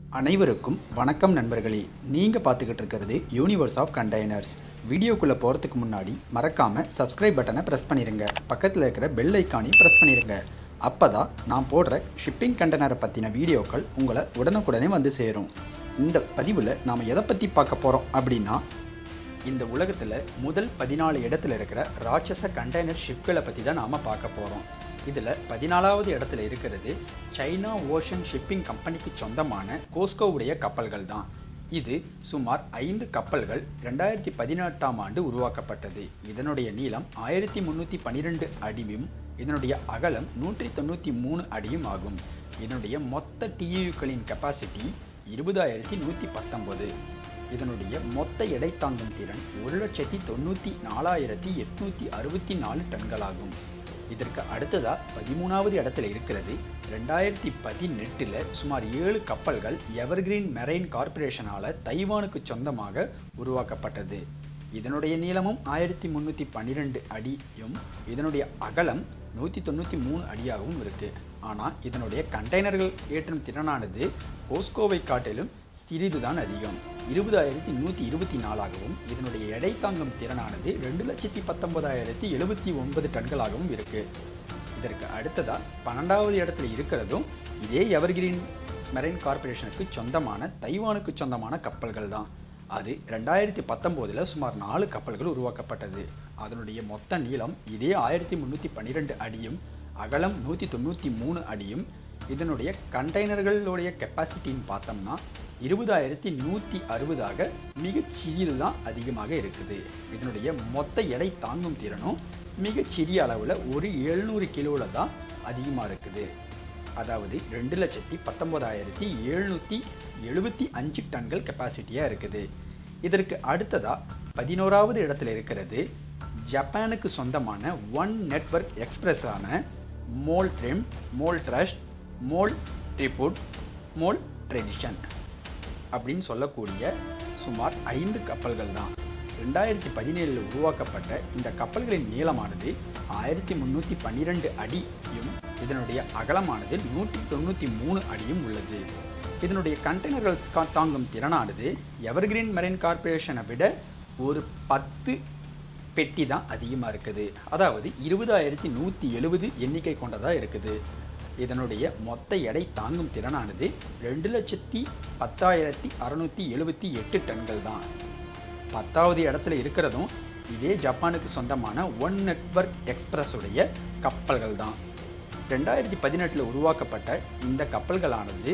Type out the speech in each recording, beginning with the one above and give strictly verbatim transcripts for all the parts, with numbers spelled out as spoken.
அனைவருக்கும் வணக்கம் நண்பர்களே. நீங்கள் பார்த்துக்கிட்டு இருக்கிறது யூனிவர்ஸ் ஆஃப் கண்டெய்னர்ஸ். வீடியோக்குள்ளே போகிறதுக்கு முன்னாடி மறக்காமல் சப்ஸ்கிரைப் பட்டனை ப்ரெஸ் பண்ணிடுங்க. பக்கத்தில் இருக்கிற பெல் ஐக்கானையும் ப்ரெஸ் பண்ணிடுங்க. அப்போ தான் நான் போடுற ஷிப்பிங் கண்டெய்னரை பற்றின வீடியோக்கள் உங்களை உடனுக்குடனே வந்து சேரும். இந்த பதிவில் நாம் எதை பற்றி பார்க்க போகிறோம் அப்படின்னா, இந்த உலகத்தில் முதல் பதினாலு இடத்துல இருக்கிற ராட்சச கண்டெய்னர் ஷிப்களை பற்றி தான் நாம் பார்க்க போகிறோம். இதில் பதினாலாவது இடத்துல இருக்கிறது சைனா ஓஷன் ஷிப்பிங் கம்பெனிக்கு சொந்தமான கோஸ்கோவுடைய கப்பல்கள் தான். இது சுமார் ஐந்து கப்பல்கள் ரெண்டாயிரத்தி பதினெட்டாம் ஆண்டு உருவாக்கப்பட்டது. இதனுடைய நீளம் ஆயிரத்தி முந்நூற்றி பன்னிரெண்டு அடியும் இதனுடைய அகலம் நூற்றி தொண்ணூற்றி மூணு அடியும் ஆகும். இதனுடைய மொத்த டியூக்களின் கெப்பாசிட்டி இருபதாயிரத்தி நூற்றி பத்தொன்பது. இதனுடைய மொத்த எடை தாங்கும் திறன் ஒரு லட்சத்தி தொண்ணூற்றி நாலாயிரத்தி எட்நூற்றி அறுபத்தி நாலு டன்களாகும். இதற்கு அடுத்ததாக பதிமூணாவது இடத்துல இருக்கிறது ரெண்டாயிரத்தி பதினெட்டில் சுமார் ஏழு கப்பல்கள் எவர்கிரீன் மெரைன் கார்பரேஷனால் தைவானுக்கு சொந்தமாக உருவாக்கப்பட்டது. இதனுடைய நீளமும் ஆயிரத்தி முந்நூற்றி பன்னிரெண்டு அடியும் இதனுடைய அகலம் நூற்றி தொண்ணூற்றி மூணு அடியாகவும் இருக்குது. ஆனால் இதனுடைய கண்டெய்னர்கள் ஏற்றும் திறனானது கோஸ்கோவை காட்டிலும் சிறிது தான் அதிகம். இருபதாயிரத்தி நூற்றி இருபத்தி நாலாகவும் இதனுடைய எடை தாங்கும் திறனானது ரெண்டு லட்சத்தி பத்தொன்பதாயிரத்தி எழுபத்தி ஒன்பது டன்களாகவும் இருக்குது. இதற்கு அடுத்ததாக பன்னெண்டாவது இடத்துல இருக்கிறதும் இதே எவர்கிரீன் மெரைன் கார்பரேஷனுக்கு சொந்தமான தைவானுக்கு சொந்தமான கப்பல்கள் தான். அது ரெண்டாயிரத்தி பத்தொம்போதில் சுமார் நாலு கப்பல்கள் உருவாக்கப்பட்டது. அதனுடைய மொத்த நீளம் இதே ஆயிரத்தி முந்நூற்றி பன்னிரெண்டு அடியும் அகலம் நூற்றி தொண்ணூற்றி மூணு அடியும். இதனுடைய கண்டெய்னர்களுடைய கெப்பாசிட்டின்னு பார்த்தோம்னா இருபதாயிரத்தி நூற்றி அறுபதாக மிகச்சிறியது தான் அதிகமாக இருக்குது. இதனுடைய மொத்த எடை தாங்கும் திறனும் மிகச்சிறிய அளவில் ஒரு எழுநூறு கிலோவில் தான் அதிகமாக இருக்குது. அதாவது ரெண்டு லட்சத்தி பத்தொன்பதாயிரத்தி எழுநூற்றி எழுபத்தி அஞ்சு டன்கள் கெப்பாசிட்டியாக இருக்குது. இதற்கு அடுத்ததாக பதினோராவது இடத்துல இருக்கிறது ஜப்பானுக்கு சொந்தமான ஒன் நெட்வொர்க் எக்ஸ்பிரஸான MOL triumph, MOL trust, MOL tribute, MOL tradition அப்படின்னு சொல்லக்கூடிய சுமார் ஐந்து கப்பல்கள் தான். ரெண்டாயிரத்தி பதினேழில் உருவாக்கப்பட்ட இந்த கப்பல்களின் நீளமானது ஆயிரத்தி முந்நூற்றி பன்னிரெண்டு அடியும் இதனுடைய அகலமானது நூற்றி தொண்ணூற்றி மூணு அடியும் உள்ளது. இதனுடைய கண்டெய்னர்கள் தாங்கும் திறனானது எவர்கிரீன் மெரைன் கார்பரேஷனை விட ஒரு பத்து பெட்டி தான் அதிகமாக இருக்குது. அதாவது இருபதாயிரத்தி நூற்றி எழுபது எண்ணிக்கை கொண்டதாக இருக்குது. இதனுடைய மொத்த எடை தாங்கும் திறனானது ரெண்டு லட்சத்தி பத்தாயிரத்தி அறுநூற்றி எழுபத்தி எட்டு டன்கள் தான். பத்தாவது இடத்துல இருக்கிறதும் இதே ஜப்பானுக்கு சொந்தமான ஒன் நெட்வொர்க் எக்ஸ்பிரஸ் உடைய கப்பல்கள் தான். ரெண்டாயிரத்தி பதினெட்டில் உருவாக்கப்பட்ட இந்த கப்பல்களானது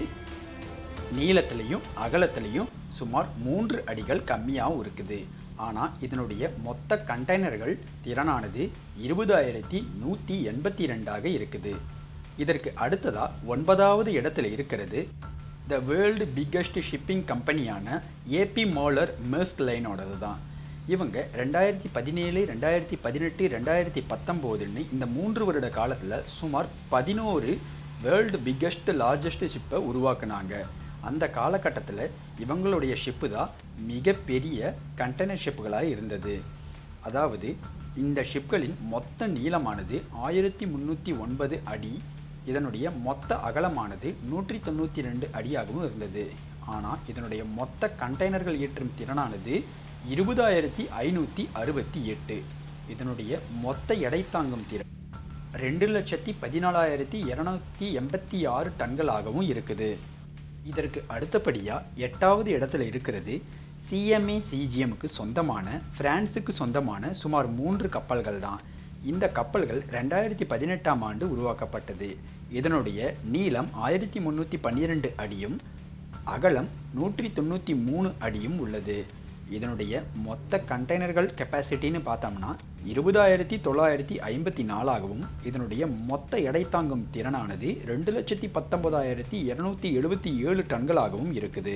நீளத்திலையும் அகலத்திலையும் சுமார் மூன்று அடிகள் கம்மியாகவும் இருக்குது. ஆனால் இதனுடைய மொத்த கண்டெய்னர்கள் திறனானது இருபதாயிரத்தி நூற்றி எண்பத்தி ரெண்டாக இருக்குது. இதற்கு அடுத்ததாக ஒன்பதாவது இடத்துல இருக்கிறது த வேர்ல்டு பிக்கஸ்ட் ஷிப்பிங் கம்பெனியான ஏபி மோலர் மெர்ஸ்க் லைனோடது தான். இவங்க ரெண்டாயிரத்தி பதினேழு ரெண்டாயிரத்தி பதினெட்டு ரெண்டாயிரத்தி பத்தொம்போதுன்னு இந்த மூன்று வருட காலத்தில் சுமார் பதினோரு வேர்ல்டு பிக்கஸ்ட் லார்ஜஸ்ட் ஷிப்பை உருவாக்குனாங்க. அந்த காலகட்டத்தில் இவங்களுடைய ஷிப்பு தான் மிகப்பெரிய கண்டெய்னர் ஷிப்புகளாக இருந்தது. அதாவது இந்த ஷிப்களின் மொத்த நீளமானது ஆயிரத்தி முந்நூற்றி ஒன்பது அடி, இதனுடைய மொத்த அகலமானது நூற்றி தொண்ணூற்றி ரெண்டு அடியாகவும் இருந்தது. ஆனால் இதனுடைய மொத்த கண்டெய்னர்கள் ஏற்றும் திறனானது இருபதாயிரத்தி ஐநூற்றி அறுபத்தி எட்டு. இதனுடைய மொத்த எடை தாங்கும் திறன் ரெண்டு லட்சத்தி பதினாலாயிரத்தி இரநூத்தி எண்பத்தி ஆறு டன்களாகவும் இருக்குது. இதற்கு அடுத்தபடியாக எட்டாவது இடத்துல இருக்கிறது சிஎம்ஏ சிஜிஎம்க்கு சொந்தமான பிரான்ஸுக்கு சொந்தமான சுமார் மூன்று கப்பல்கள் தான். இந்த கப்பல்கள் ரெண்டாயிரத்தி பதினெட்டாம் ஆண்டு உருவாக்கப்பட்டது. இதனுடைய நீளம் ஆயிரத்தி முந்நூற்றி பன்னிரெண்டு அடியும் அகலம் நூற்றி தொண்ணூற்றி மூணு அடியும் உள்ளது. இதனுடைய மொத்த கண்டெய்னர்கள் கெப்பாசிட்டின்னு பார்த்தோம்னா இருபதாயிரத்தி தொள்ளாயிரத்தி ஐம்பத்தி நாலாகவும் இதனுடைய மொத்த எடை தாங்கும் திறனானது ரெண்டு லட்சத்தி பத்தொன்பதாயிரத்தி இரநூத்தி எழுபத்தி ஏழு டன்களாகவும் இருக்குது.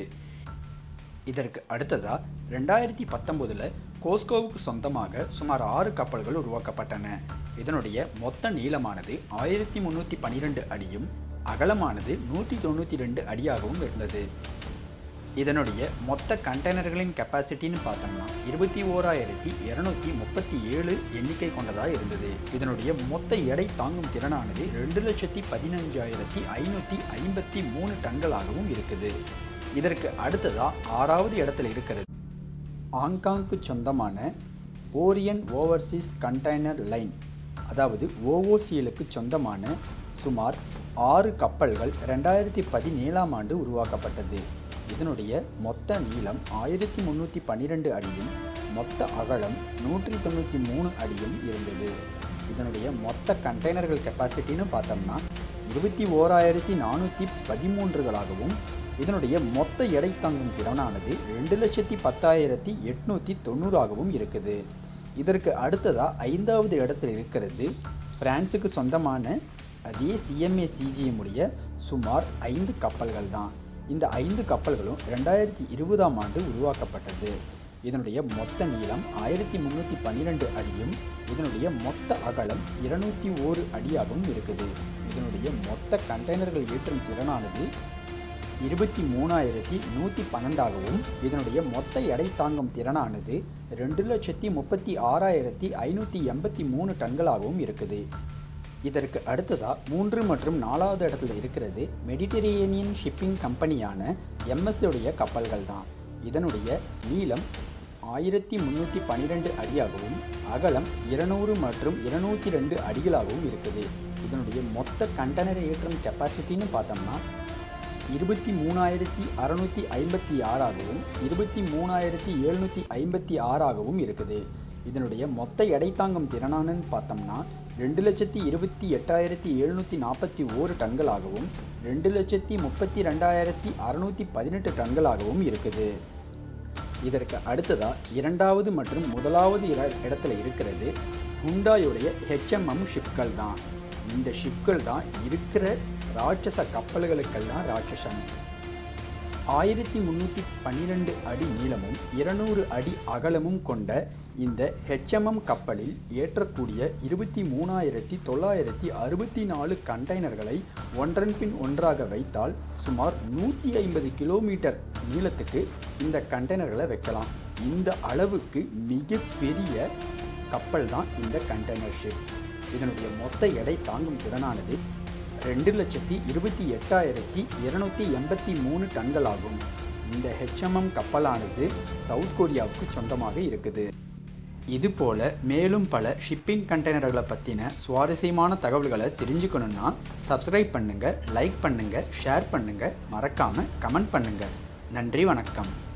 இதற்கு அடுத்ததாக ரெண்டாயிரத்தி பத்தொம்போதில் கோஸ்கோவுக்கு சொந்தமாக சுமார் ஆறு கப்பல்கள் உருவாக்கப்பட்டன. இதனுடைய மொத்த நீளமானது ஆயிரத்தி முந்நூற்றி பன்னிரெண்டு அடியும் அகலமானது நூற்றி தொண்ணூற்றி ரெண்டு அடியாகவும் இருந்தது. இதனுடைய மொத்த கண்டெய்னர்களின் கெப்பாசிட்டின்னு பார்த்தோம்னா இருபத்தி ஓராயிரத்தி இரநூத்தி முப்பத்தி ஏழு எண்ணிக்கை கொண்டதாக இருந்தது. இதனுடைய மொத்த எடை தாங்கும் திறனானது ரெண்டு லட்சத்தி பதினஞ்சாயிரத்தி ஐநூற்றி ஐம்பத்தி மூணு டன்களாகவும் இருக்குது. இதற்கு அடுத்ததாக ஆறாவது இடத்துல இருக்கிறது ஹாங்காங்க்கு சொந்தமான ஓரியன் ஓவர்சீஸ் கண்டெய்னர் லைன், அதாவது ஓஓசிஎலுக்கு சொந்தமான சுமார் ஆறு கப்பல்கள் ரெண்டாயிரத்தி பதினேழாம் ஆண்டு உருவாக்கப்பட்டது. இதனுடைய மொத்த நீளம் ஆயிரத்தி முந்நூற்றி பன்னிரெண்டு அடியும் மொத்த அகலம் நூற்றி தொண்ணூற்றி மூணு அடியும் இருந்தது. இதனுடைய மொத்த கண்டெய்னர்கள் கெப்பாசிட்டின்னு பார்த்தோம்னா இருபத்தி ஓராயிரத்தி நானூற்றி பதிமூன்றுகளாகவும் இதனுடைய மொத்த எடை தாங்கும் திறனானது ரெண்டு லட்சத்தி பத்தாயிரத்தி எட்நூற்றி தொண்ணூறாகவும் இருக்குது. இதற்கு அடுத்ததாக ஐந்தாவது இடத்துல இருக்கிறது பிரான்ஸுக்கு சொந்தமான அதே சிஎம்ஏ சிஜிஎம் உடைய சுமார் ஐந்து கப்பல்கள் தான். இந்த ஐந்து கப்பல்களும் ரெண்டாயிரத்தி இருபதாம் ஆண்டு உருவாக்கப்பட்டது. இதனுடைய மொத்த நீளம் ஆயிரத்தி முந்நூற்றி பன்னிரெண்டு அடியும் இதனுடைய மொத்த அகலம் இருநூற்றி ஓரு அடியாகவும் இருக்குது. இதனுடைய மொத்த கண்டெய்னர்கள் ஏற்றும் திறனானது இருபத்தி மூணாயிரத்தி நூற்றி பன்னெண்டாகவும் இதனுடைய மொத்த எடை தாங்கும் திறனானது ரெண்டு லட்சத்தி முப்பத்தி ஆறாயிரத்தி ஐநூற்றி எண்பத்தி மூணு டன்களாகவும் இருக்குது. இதற்கு அடுத்ததாக மூன்று மற்றும் நாலாவது இடத்துல இருக்கிறது மெடிட்டரேனியன் ஷிப்பிங் கம்பெனியான எம்எஸ் உடைய கப்பல்கள் தான். இதனுடைய நீளம் ஆயிரத்தி முந்நூற்றி பன்னிரெண்டு அடியாகவும் அகலம் இருநூறு மற்றும் இருநூற்றி ரெண்டு அடிகளாகவும் இருக்குது. இதனுடைய மொத்த கண்டெய்னர் ஏற்றும் கெப்பாசிட்டின்னு பார்த்தோம்னா இருபத்தி மூணாயிரத்தி அறநூற்றி ஐம்பத்தி ஆறாகவும் இருபத்தி மூணாயிரத்தி எழுநூற்றி ஐம்பத்தி ஆறாகவும் இருக்குது. இதனுடைய மொத்த எடை தாங்கும் திறனானு பார்த்தோம்னா ரெண்டு லட்சத்தி இருபத்தி எட்டாயிரத்தி எழுநூற்றி நாற்பத்தி ஓரு டன்களாகவும் ரெண்டு லட்சத்தி முப்பத்தி ரெண்டாயிரத்தி அறுநூற்றி பதினெட்டு டன்களாகவும் இருக்குது. இதற்கு அடுத்ததாக இரண்டாவது மற்றும் முதலாவது இடத்துல இருக்கிறது ஹுண்டாயோடைய ஹெச்எம்எம் ஷிப்கள் தான். இந்த ஷிப்கள் தான் இருக்கிற ராட்சச கப்பல்களுக்கெல்லாம் ராட்சசம். ஆயிரத்தி முந்நூற்றி பன்னிரெண்டு அடி நீளமும் இருநூறு அடி அகலமும் கொண்ட இந்த ஹெச்எம்எம் கப்பலில் ஏற்றக்கூடிய இருபத்தி மூணாயிரத்தி தொள்ளாயிரத்தி அறுபத்தி நாலு கண்டெய்னர்களை ஒன்றன் பின் ஒன்றாக வைத்தால் சுமார் நூற்றி ஐம்பது கிலோமீட்டர் நீளத்துக்கு இந்த கண்டெய்னர்களை வைக்கலாம். இந்த அளவுக்கு மிகப்பெரிய கப்பல் தான் இந்த கண்டெய்னர் ஷிப். இதனுடைய மொத்த எடை தாங்கும் திறனானது ரெண்டு லட்சத்தி இருபத்தி எட்டாயிரத்தி இருநூற்றி எண்பத்தி மூணு டன்களாகும். இந்த ஹெச்எம்எம் கப்பலானது சவுத் கொரியாவுக்கு சொந்தமாக இருக்குது. இதுபோல் மேலும் பல ஷிப்பிங் கண்டெய்னர்களை பற்றின சுவாரஸ்யமான தகவல்களை தெரிஞ்சுக்கணுன்னா சப்ஸ்கிரைப் பண்ணுங்கள், லைக் பண்ணுங்கள், ஷேர் பண்ணுங்கள், மறக்காமல் கமெண்ட் பண்ணுங்கள். நன்றி, வணக்கம்.